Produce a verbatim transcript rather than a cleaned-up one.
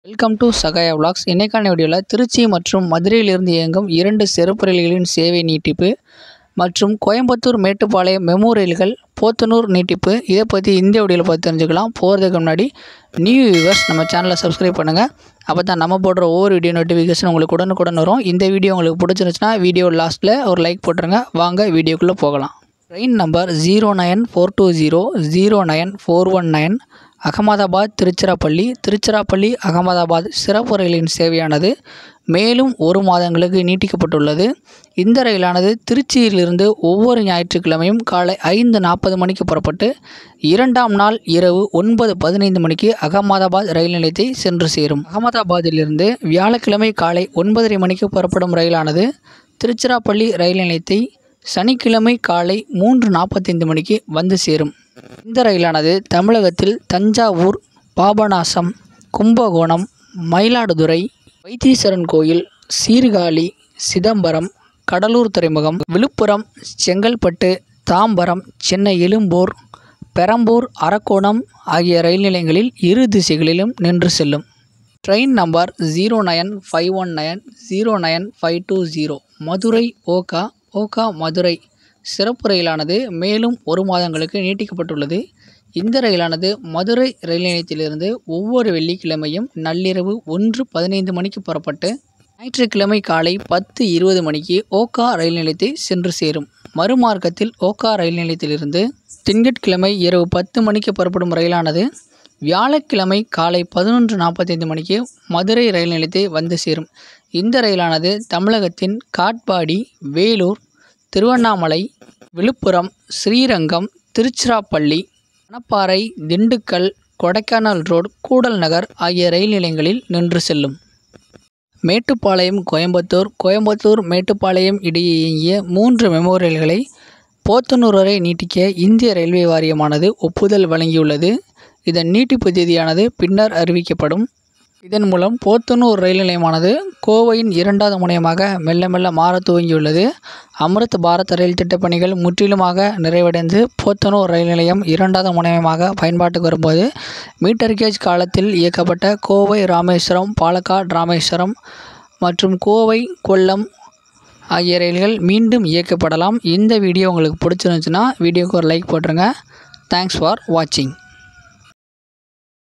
Welcome to Sahaya vlogs. இன்னைக்கான வீடியோவில் திருச்சி மற்றும் மதுரையிலிருந்து இயங்கும் இரண்டு சிறப்பு ரயில்களின் சேவை நீட்டிப்பு மற்றும் கோயம்புத்தூர் மேட்டுப்பாளையம் மெமு ரயில்கள் போத்தனூர் நீட்டிப்பு இதை பற்றி இந்த வீடியோவில் பார்த்து தெரிஞ்சுக்கலாம். போகிறதுக்கு முன்னாடி நியூ வியூவர்ஸ் நம்ம சேனலை சப்ஸ்கிரைப் பண்ணுங்கள். அப்போ தான் நம்ம போடுற ஒவ்வொரு வீடியோ நோட்டிஃபிகேஷன் உங்களுக்கு உடனுக்குடன் வரும். இந்த வீடியோ உங்களுக்கு பிடிச்சிருந்துச்சுன்னா வீடியோ லாஸ்ட்டில் ஒரு லைக் போட்டுருங்க. வாங்க வீடியோக்குள்ளே போகலாம். Train number zero nine four two zero zero nine four one nine Ahmedabad Tiruchirappalli Tiruchirappalli Ahmedabad சிறப்பு ரயிலின் சேவையானது மேலும் ஒரு மாதங்களுக்கு நீட்டிக்கப்பட்டுள்ளது. இந்த ரயிலானது திருச்சியிலிருந்து ஒவ்வொரு ஞாயிற்றுக்கிழமையும் காலை ஐந்து நாற்பது மணிக்கு புறப்பட்டு இரண்டாம் நாள் இரவு ஒன்பது பதினைந்து மணிக்கு அகமதாபாத் ரயில் நிலையத்தை சென்று சேரும். அகமதாபாத்திலிருந்து வியாழக்கிழமை காலை ஒன்பதரை மணிக்கு புறப்படும் ரயிலானது திருச்சிராப்பள்ளி ரயில் நிலையத்தை சனிக்கிழமை காலை மூன்று நாற்பத்தைந்து மணிக்கு வந்து சேரும். இந்த ரயிலானது தமிழகத்தில் தஞ்சாவூர், பாபநாசம், கும்பகோணம், மயிலாடுதுறை, வைத்தீஸ்வரன் கோயில், சீர்காழி, சிதம்பரம், கடலூர் துறைமுகம், விழுப்புரம், செங்கல்பட்டு, தாம்பரம், சென்னை எழும்பூர், பெரம்பூர், அரக்கோணம் ஆகிய ரயில் நிலையங்களில் இரு திசைகளிலும் நின்று செல்லும். Train number zero nine five one nine zero nine five two zero Madurai Okha Okha Madurai சிறப்பு ரயிலானது மேலும் ஒரு மாதங்களுக்கு நீட்டிக்கப்பட்டுள்ளது. இந்த ரயிலானது மதுரை ரயில் நிலையத்திலிருந்து ஒவ்வொரு வெள்ளிக்கிழமையும் நள்ளிரவு ஒன்று பதினைந்து மணிக்கு புறப்பட்டு ஞாயிற்றுக்கிழமை காலை பத்து இருபது மணிக்கு ஓகா ரயில் நிலையத்தை சென்று சேரும். மறுமார்க்கத்தில் ஓகா ரயில் நிலையத்திலிருந்து திங்கட்கிழமை இரவு பத்து மணிக்கு புறப்படும் ரயிலானது வியாழக்கிழமை காலை பதினொன்று நாற்பத்தைந்து மணிக்கு மதுரை ரயில் நிலையத்தை வந்து சேரும். இந்த ரயிலானது தமிழகத்தின் காட்பாடி, வேலூர், திருவண்ணாமலை, விழுப்புரம், ஸ்ரீரங்கம், திருச்சிராப்பள்ளி, மணப்பாறை, திண்டுக்கல், கொடைக்கானல் ரோடு, கூடல் நகர் ஆகிய ரயில் நிலையங்களில் நின்று செல்லும். மேட்டுப்பாளையம் கோயம்புத்தூர் கோயம்புத்தூர் மேட்டுப்பாளையம் இடையே இயங்கிய மூன்று மெமு ரயில்களை போத்தனூர் வரை நீட்டிக்க இந்திய ரயில்வே வாரியமானது ஒப்புதல் வழங்கியுள்ளது. இதன் நீட்டிப்பு தேதியானது பின்னர் அறிவிக்கப்படும். இதன் மூலம் போத்தனூர் ரயில் நிலையமானது கோவையின் இரண்டாவது முனையமாக மெல்ல மெல்ல மாற துவங்கியுள்ளது. அமிர்த் பாரத் ரயில் திட்டப்பணிகள் முற்றிலுமாக நிறைவடைந்து போத்தனூர் ரயில் நிலையம் இரண்டாவது முனையமாக பயன்பாட்டுக்கு வரும்போது மீட்டர் கேஜ் காலத்தில் இயக்கப்பட்ட கோவை ராமேஸ்வரம், பாலக்காடு ராமேஸ்வரம் மற்றும் கோவை கொல்லம் ஆகிய ரயில்கள் மீண்டும் இயக்கப்படலாம். இந்த வீடியோ உங்களுக்கு பிடிச்சிருந்துச்சுன்னா வீடியோக்கு ஒரு லைக் போட்டுருங்க. தேங்க்ஸ் ஃபார் வாட்சிங்.